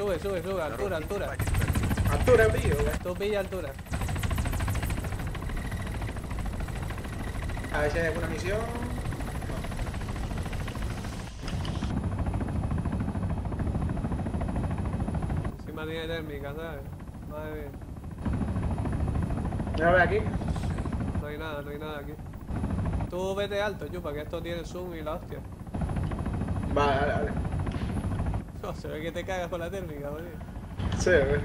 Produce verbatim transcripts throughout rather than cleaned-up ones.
sube, sube, sube, altura, altura. Altura, pillo, güey. Tú pilla altura. A ver si hay alguna misión. No. Encima tiene térmica, ¿sabes? Madre mía. Mira, a ver aquí. No hay nada, no hay nada aquí. Tú vete alto, chupa, que esto tiene zoom y la hostia. Vale, vale, vale. No, se ve que te cagas con la térmica, boludo. Sí, güey.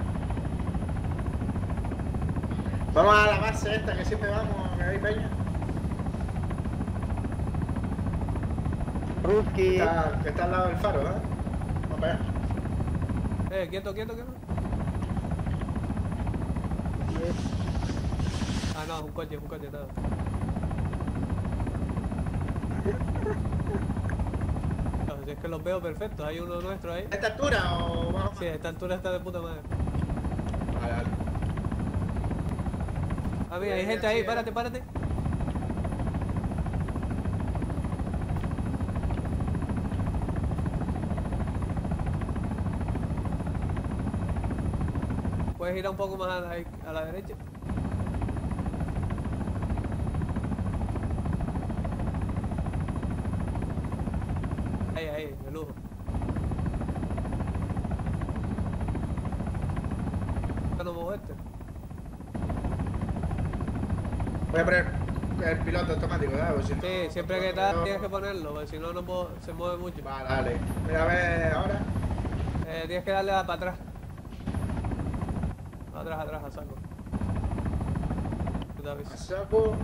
Vamos a la base esta que siempre vamos, que hay peña. Ruski. Que está, que está al lado del faro, ¿eh? Vamos para allá. Eh, quieto, quieto, quieto. Ah, no, es un coche, es un coche, nada. No, si es que los veo perfectos, hay uno nuestro ahí. ¿A esta altura o vamos? Sí, a esta altura está de puta madre. Vale, vale. Ah, mira, hay gente ahí, párate, párate. Puedes ir un poco más a la, a la derecha. Ahí, ahí, de lujo. No moverte. Voy a poner el piloto automático, ¿verdad? Pues si Sí, no, siempre que tal tienes que ponerlo, porque si no, no puedo, se mueve mucho. Vale, vale. Mira, a ver ahora. Eh, tienes que darle a para atrás. Atrás, atrás, a saco. Yo te aviso. A saco.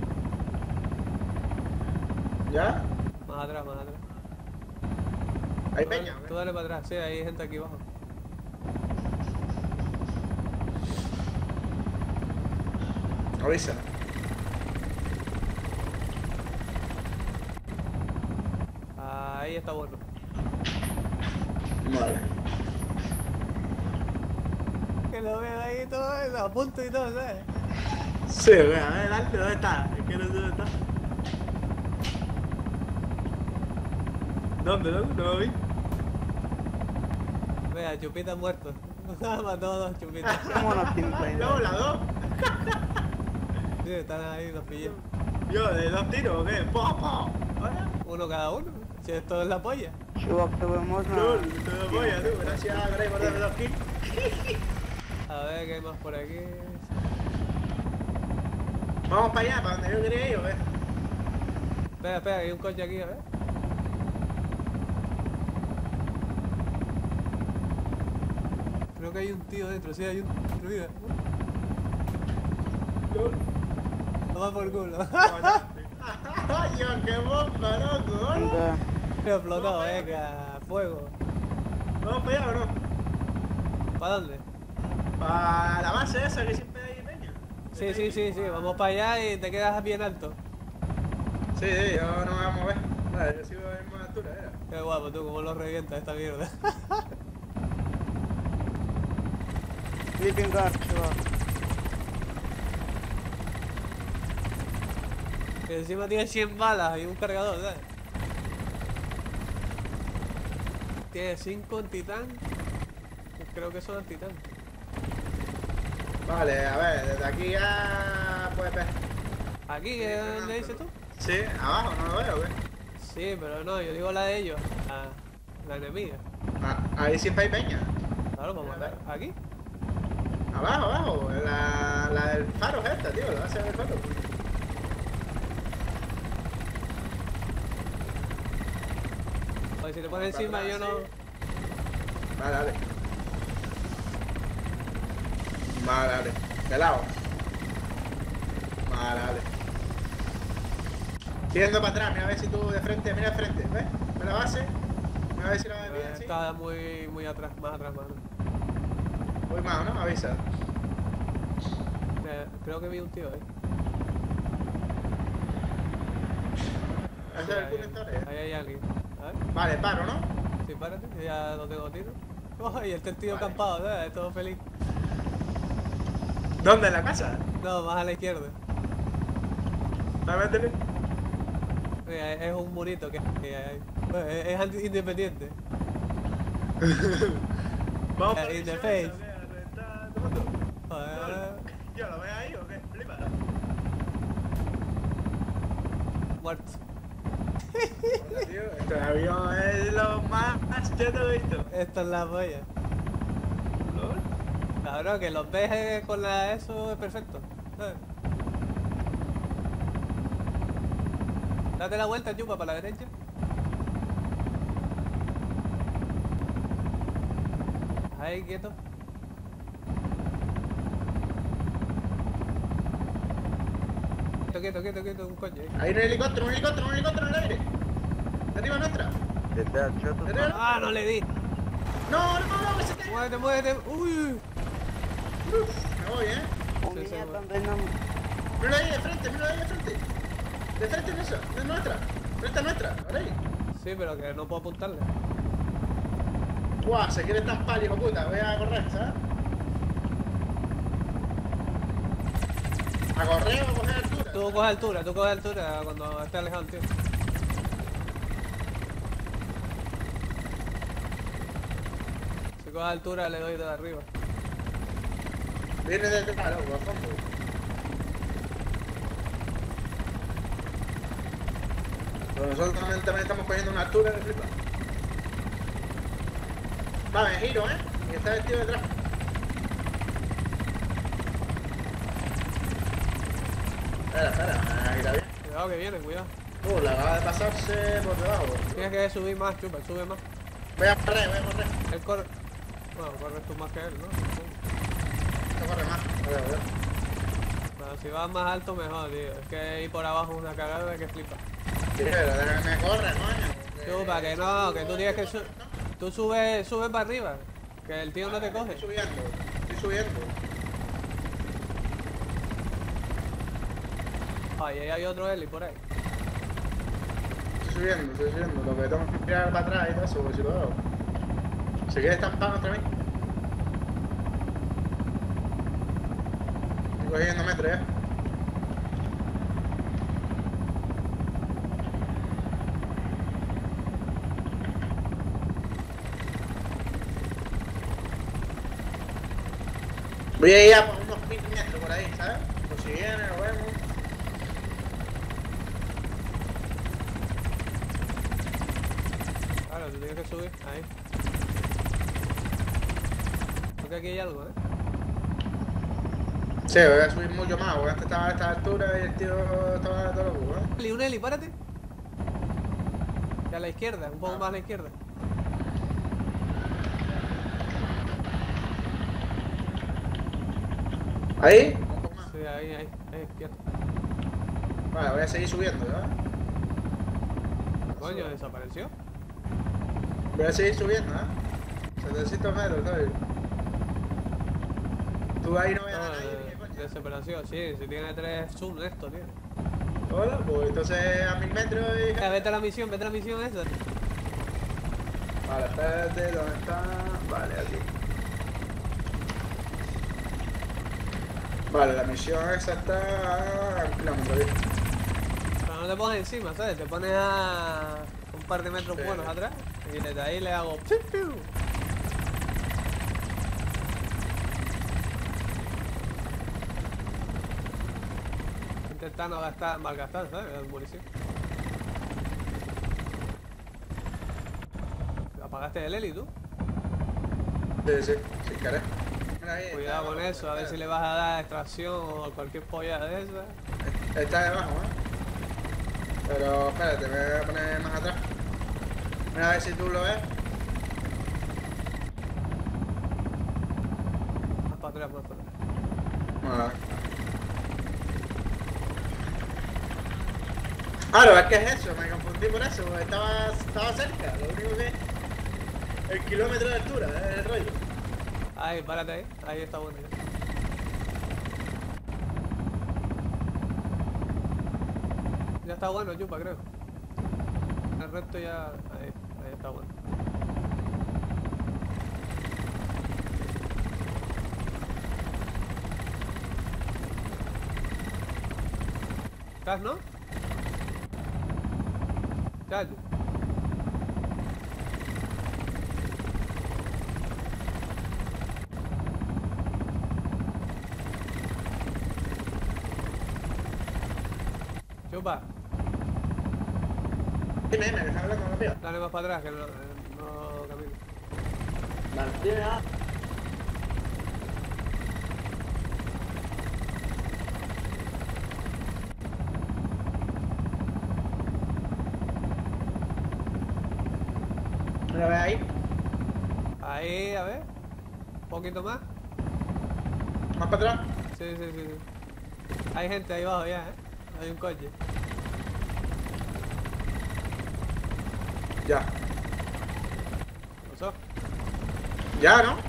¿Ya? Más atrás, más atrás. ¿Hay Tú peña? dale- Tú dale para atrás, sí, hay gente aquí abajo. Avisa. Ahí está bueno. Vale. Que lo veo ahí todo eso, a punto y todo, ¿sabes? Sí, güey, a ver, dale, ¿dónde está? Es que no sé dónde está. ¿Dónde, dónde? No lo vi. Vea, Chupita muerto. Mató a dos Chupitas. Vámonos, Team Play. No, la dos. Sí, están ahí, los pillé. Yo, ¿de dos tiros o qué? ¡Po, po! ¿Ahora? Uno cada uno. Si esto es la polla. Чувак, с тобой можно... No, te lo voy a, tú. Gracias, Grey, por darme dos kills. A ver, ¿qué hay más por aquí? Vamos para allá, para donde yo quería ir, ¿o qué? Espera, espera, hay un coche aquí, a ver. Creo que hay un tío dentro, sí, hay un... Mira, Lol. toma por culo. ¡Ay, Dios, qué bomba, loco! ¿No? Да. Me explotó, venga, fuego. ¿Vamos para allá o no? ¿Para dónde? Para la base esa que siempre hay peña. Sí, sí, sí, sí, vamos para allá y te quedas bien alto. Sí, sí, yo no me voy a mover. Vale, yo sigo en más altura, ¿eh? Qué guapo, tú, cómo lo revientas esta mierda. Sleeping guard, чувак. Que encima tiene cien balas y un cargador, ¿sabes? Tiene cinco en titán. Creo que son en titán. Vale, a ver, desde aquí ya puedes ver. ¿Aquí es donde dices tú? Sí, abajo, no lo veo, ¿qué? Sí, pero no, yo digo la de ellos. La, la enemiga. Ah, ahí siempre hay peña. Claro, vamos a ver. ¿Aquí? Abajo, abajo. La, la del faro es esta, tío, la base del faro. Oye, si te pones Para encima atrás, yo no... sí. Vale, dale. Vale, dale. De lado. Vale, dale. Yendo para atrás, mira a ver si tú de frente, mira de frente, ¿ves? ¿Ves la base? Mira a ver si la ves bien, Eh, ¿sí? Está muy, muy atrás, más atrás, más atrás. Voy más, ¿no? Avisa. Eh, creo que vi un tío ahí. ¿Ese es el conector? eh? Ahí hay alguien. A ver, Vale, paro, ¿no? sí, párate, que ya no tengo tiro. Oh, y este tío Vale. acampado, ¿sabes? Todo feliz. ¿Dónde? ¿En la casa? No, más a la izquierda. Vale, métele. Mira, es un murito que, que hay. Bueno, es, es anti- independiente. Vamos Eh, por in the misión face. esa, ¿o qué? A reventar todo el mundo. Joder. Yo, ¿lo ves ahí o qué? Flipa. Muerto. Hola, tío. Este avión es lo más cheto que he visto. Esto es la polla. ¿Lol? Cabrón, que los ves eh, con la eso es perfecto. ¿Sabes? Date la vuelta, chupa, para la derecha. Ahí, quieto. Quieto, quieto, quieto, quieto, un coche. ahí. Hay un helicóptero, un helicóptero, un helicóptero en el aire. De arriba nuestra. Did that shut the De fuck arriba. Ah, no le di. No, no, no, que se cae. Muévete, muévete. Uy. Uf, me voy, eh. Oh, Sí, sí, mierda, bueno. Venom. Mira ahí, de frente, mira ahí, de frente. De frente en eso, es nuestra. Frente a nuestra, ahora ahí. Sí, pero que no puedo apuntarle. Buah, se quiere estampar, hijo puta. Voy a correr, ¿sabes? A correr o a coger altura. Tú coges altura, tú coges altura cuando estés alejado, tío. Si coges altura le doy de arriba. Viene detrás, loco, a fondo. Pero nosotros también, también estamos cogiendo una altura de flipa. Va, me giro, ¿eh? Y está vestido detrás. Espera, espera, me gira bien. Cuidado que viene, cuidado. Uh, la acaba de pasarse por debajo. Tienes que subir más, chupa, sube más. Voy a correr, voy a correr. Él corre. Bueno, corres tú más que él, ¿no? No corre más. Voy a ver. Bueno, si vas más alto, mejor, tío. Es que ir por abajo es una cagada que flipa. Sí, pero déjame correr, coño. Chupa, que no, que tú tienes que subir. Tú subes, subes para arriba. Que el tío no te coge. Estoy subiendo, estoy subiendo. Ay, ahí hay otro heli por ahí. Estoy subiendo, estoy subiendo. Lo que tengo que mirar para atrás y todo eso, porque si lo veo. Se quiere estampar contra mí. Estoy cogiendo metros ya. Voy a ir a unos mil metros por ahí, ¿sabes? Por si viene, lo vemos. Claro, tú tienes que subir. Ahí. Porque aquí hay algo, ¿eh? Sí, voy a subir mucho más, porque antes estaba a esta altura y el tío estaba todo loco, ¿eh? Eli, un heli, párate. Y a la izquierda, un poco más a la izquierda. ¿Ahí? Un poco más. Sí, ahí, ahí, ahí, quieto. Vale, voy a seguir subiendo, ¿ya? Coño, desapareció. Voy a seguir subiendo, ¿eh? setecientos metros, ¿sabes? Tú ahí no ves a No, nadie, ni de, qué coño. desesperación, sí, si tiene tres zoom esto, tío. Hola, pues entonces a mil metros y... Eh, vete a la misión, vete a la misión esa. Vale, espérate, ¿dónde está? Vale, aquí. Vale, la misión esa está a un kilómetro, ¿viste? Pero no te pones encima, ¿sabes? Te pones a un par de metros Sí. buenos atrás y desde ahí le hago piu, piu. Intentando gastar, malgastar, ¿sabes? La munición. ¿Apagaste el heli tú? Sí, sí, sin querer. Mira ahí, Cuidado está con debajo, eso, a ver está- si le vas a dar extracción o cualquier polla de esa. Está debajo, ¿eh? Pero espérate, me voy a poner más atrás. Mira a ver si tú lo ves. Más para atrás, más para atrás. Vale. Claro, es que es eso, me confundí por eso, porque estaba, estaba cerca, lo único que... El kilómetro de altura, es el rollo. Ahí, párate ahí, ahí está bueno. ya. Ya está bueno, chupa, creo. El resto ya... Ahí, ahí está bueno. ¿Estás, no? Chacho. Yupa, Dime, dime, que estás hablando con mío. dale más para atrás que no, eh, no camino. Vale, dime, ah. ¿Lo ves ahí? Ahí, a ver. Un poquito más. ¿Más para atrás? Sí, sí, sí, sí. Hay gente ahí abajo ya, ¿eh? Hay un coche. Ya. ¿Qué pasó? ¿Ya, no?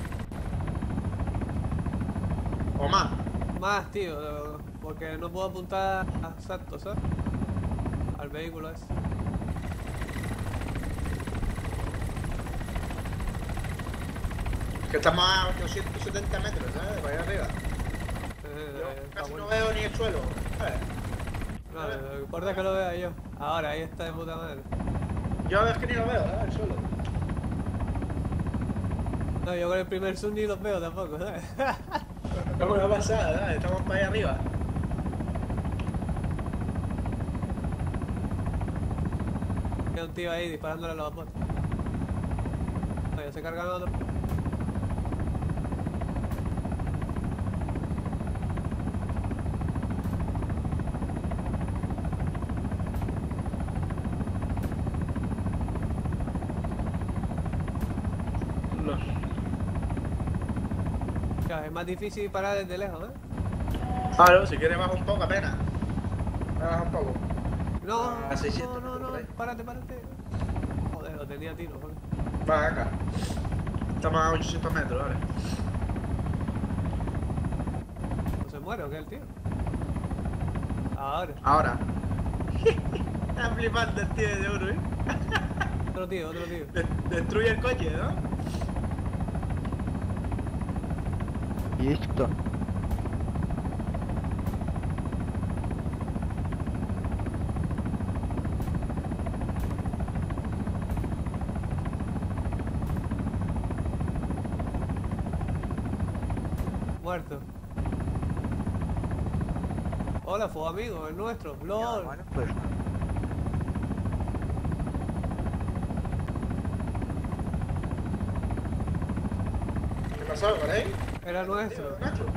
¿O más? Más, tío, porque no puedo apuntar exacto, ¿sabes? Al vehículo ese. Que estamos a ochocientos setenta metros, ¿sabes? Para allá arriba. Eh, Yo eh, está casi bueno. no veo ni el suelo, ¿sabes? No, lo que importa es que lo vea yo. Ahora, ahí está de puta madre. Yo es que ni lo veo, ¿eh? El suelo. No, yo con el primer zoom ni los veo tampoco, ¿sabes? Es una pasada, ¿sabes? Estamos para allá arriba. Hay un tío ahí disparándole a los bots. Oye, se cargan otro. No. Ya, es más difícil disparar desde lejos, ¿eh? Claro, si quieres baja un poco apenas. Baja un poco. No, A seiscientos, no, no, no, por ahí. párate, párate. Joder, lo tenía a tiro, joder. Va, acá. Estamos a ochocientos metros, ¿vale? ¿No se muere o qué el tío? Ahora, Ahora. Está flipando el tío de oro, ¿eh? otro tío, otro tío. De- destruye el coche, ¿no? Y esto. Muerto. Hola, fue amigo, el nuestro. Ya, LOL. bueno, pues. ¿Qué pasó con él? Era nuestro. Nacho.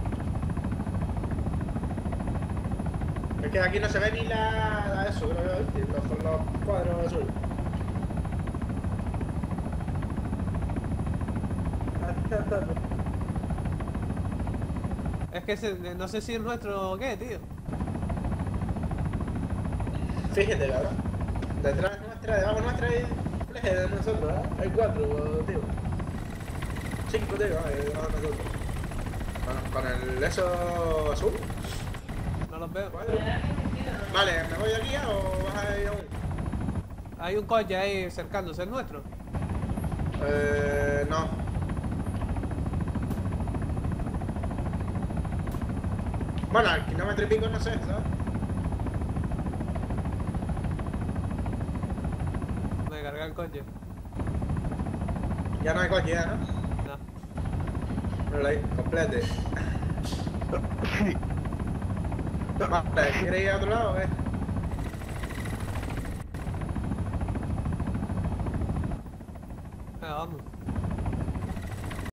Es que aquí no se ve ni la, la eso, creo yo, ¿viste? Los, con los cuadros azules. Es que se- no sé si es nuestro o qué, tío. Fíjate, cabrón. Detrás nuestra, debajo nuestra hay tres de nosotros, ¿eh? Hay cuatro, tío. Cinco, tío, hay debajo de nosotros. Con, con el eso azul. No los veo. Cuatro. Vale, ¿me voy aquí ya o vas a ir aún? Hay un coche ahí acercándose, ¿es nuestro? Eh, no. Bueno, al kilómetro y pico no sé, ¿sabes? Me cargué el coche. Ya no hay coche ya, ¿no? No. Míralo ahí, complete. Vale, ¿quieres ir a otro lado o qué? Venga, vamos.